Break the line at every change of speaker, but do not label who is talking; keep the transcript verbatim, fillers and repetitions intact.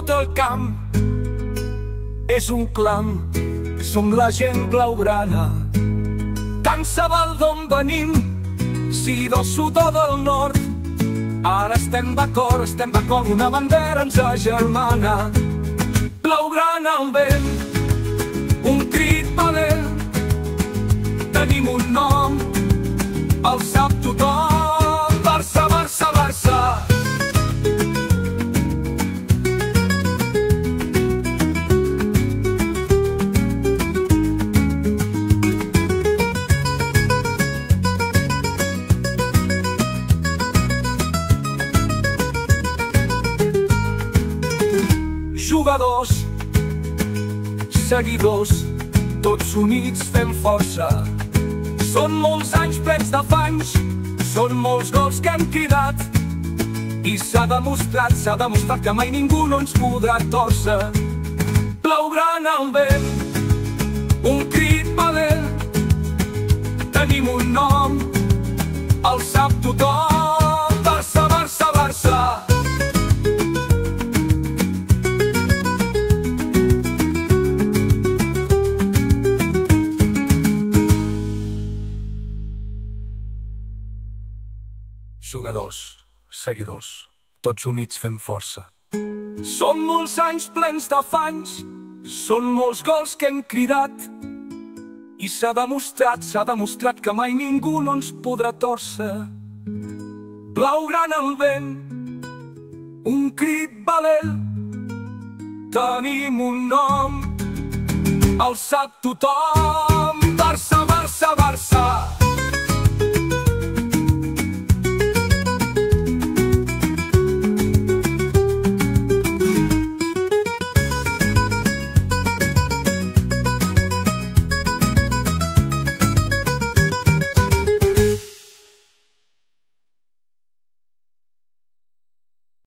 tot el camp és un clam. Som la gent blaugrana, tant se val d'on venim, si del sud o del nord. Ara estem d'acord, estem d'acord, una bandera ens agermana. Blaugrana al vent, un crit valent, tenim un nom, el sap tothom. Barça, Barça, Barça. Jugadors, seguidors, tots units fem força. Són molts anys plens d'afanys, són molts gols que hem cridat, i s'ha demostrat, s'ha demostrat que mai ningú no ens podrà tòrcer. Blaugrana al vent, un crit valent, tenim un nom, el sap tothom. Barça, Barça, Barça. Jugadors, seguidors, tots units fem força. Són molts anys plens d'afanys, són molts gols que hem cridat, i s'ha demostrat, s'ha demostrat que mai ningú no ens podrà tòrcer. Blaugrana al vent, un crit valent, tenim un nom, el sap tothom. Barça, Barça, Barça.